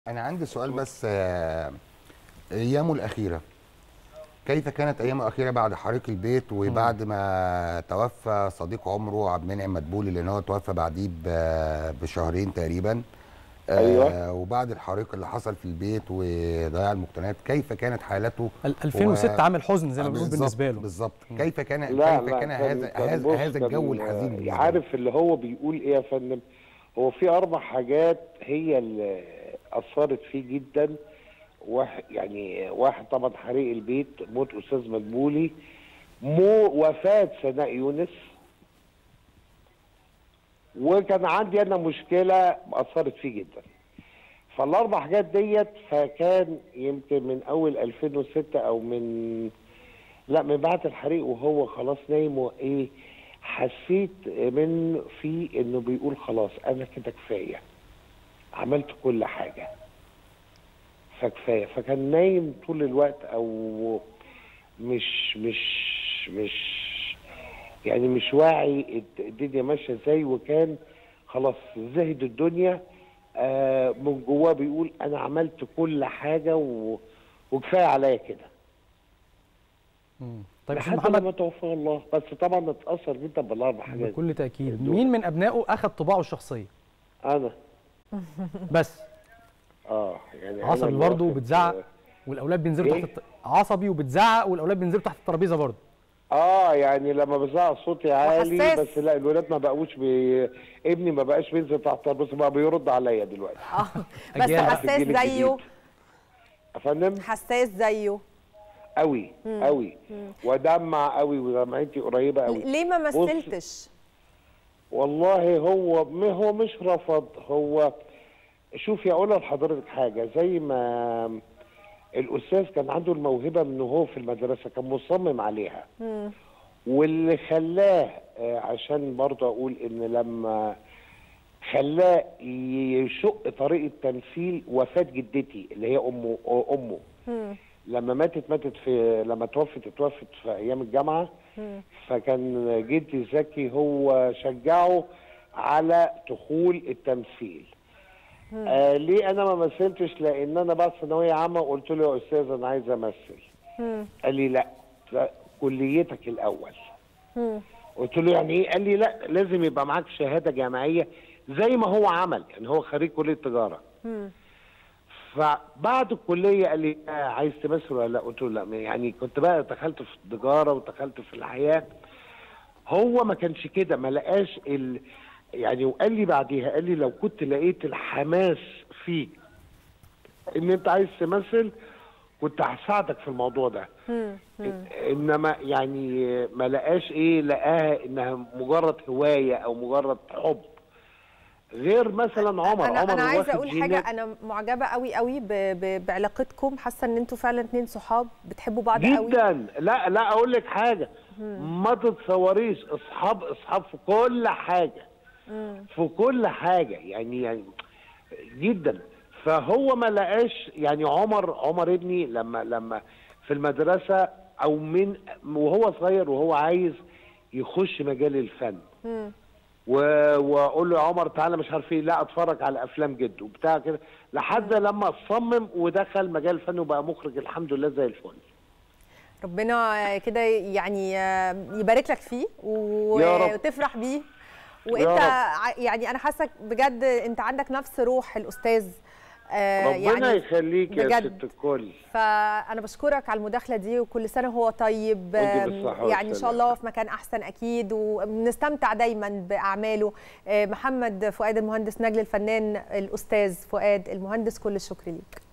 أنا عندي سؤال بس أيامه الأخيرة كيف كانت أيامه الأخيرة بعد حريق البيت وبعد ما توفى صديق عمره عبد المنعم مدبولي، لأن هو توفى بعديه بشهرين تقريبا. ايوه. وبعد الحريق اللي حصل في البيت وضياع المقتنيات، كيف كانت حالته؟ 2006 عامل حزن زي ما بنقول بالنسبه له. بالظبط. كيف كان بص، هذا الجو الحزين بالنسبة له؟ عارف اللي هو بيقول ايه يا فندم؟ هو في 4 حاجات هي اللي اثرت فيه جدا. واحد طبعا حريق البيت، موت استاذ مدبولي، وفاه سناء يونس، وكان عندي انا مشكله اثرت فيه جدا. فال4 حاجات ديت، فكان يمكن من اول 2006 او من بعد الحريق وهو خلاص نايم وايه، حسيت من فيه انه بيقول خلاص انا كده كفايه، عملت كل حاجه فكفايه. فكان نايم طول الوقت، او مش يعني مش واعي الدنيا ماشيه ازاي، وكان خلاص زهد الدنيا. من جواه بيقول انا عملت كل حاجه وكفايه عليا كده. طيب لحد محمد، ما توفى الله. بس طبعا اتاثر جدا بال4 حاجات بكل تاكيد. مين من ابنائه اخذ طباعه الشخصيه؟ انا بس يعني عصبي برضه وبتزعق والاولاد بينزلوا إيه؟ تحت عصبي وبتزعق والاولاد بينزلوا تحت الترابيزه برضه. يعني لما بزعق صوتي عالي، وحساس. بس لا، الولاد ما بقوش ابني ما بقاش بينزل تحت الترابيزه، بقى بيرد عليا دلوقتي. بس أجيال. حساس زيه. يا فندم حساس زيه قوي قوي، ودمع قوي، ودمعتي قريبه قوي. ليه ما مثلتش؟ والله هو مش رفض. هو شوفي، اقول لحضرتك حاجه، زي ما الاستاذ كان عنده الموهبه من هو في المدرسه، كان مصمم عليها. واللي خلاه، عشان برضه اقول ان لما خلاه يشق طريق التمثيل وفاه جدتي اللي هي امه. لما لما اتوفت في ايام الجامعه. فكان جدي زكي هو شجعه على دخول التمثيل. ليه انا ما مثلتش؟ لان انا بعد ثانويه عامه قلت له يا استاذ انا عايز امثل. قال لي لا، كليتك الاول. قلت له يعني ايه؟ قال لي لا، لازم يبقى معاك شهاده جامعيه زي ما هو عمل، يعني هو خريج كليه تجاره. فبعد الكليه قال لي عايز تمثل ولا لا؟ قلت له لا. يعني كنت بقى دخلت في التجاره ودخلت في الحياه. هو ما كانش كده، ما لقاش يعني. وقال لي بعديها، قال لي لو كنت لقيت الحماس فيك ان انت عايز تمثل كنت هساعدك في الموضوع ده. انما يعني ما لقاش لقاها انها مجرد هوايه او مجرد حب. غير مثلا عمر. انا عايزه اقول حاجه، انا معجبه قوي قوي بعلاقتكم. حاسه ان انتوا فعلا 2 صحاب بتحبوا بعض قوي جدا. لا اقول لك حاجه، ما تتصوريش، اصحاب في كل حاجه. في كل حاجه يعني جدا. فهو ما لقاش، يعني عمر ابني لما في المدرسه، او وهو صغير وهو عايز يخش مجال الفن. واقول له يا عمر تعالى مش عارف ايه، لا اتفرج على افلام جد وبتاع كده، لحد لما صمم ودخل مجال الفن وبقى مخرج الحمد لله زي الفل. ربنا كده يعني يبارك لك فيه وتفرح بيه. وانت يعني انا حاسه بجد انت عندك نفس روح الاستاذ. ربنا يخليك يا ست الكل. فانا بشكرك على المداخله دي، وكل سنه وهو طيب. يعني ان شاء الله في مكان احسن اكيد، وبنستمتع دايما باعماله. محمد فؤاد المهندس نجل، الفنان الاستاذ فؤاد المهندس، كل الشكر ليك.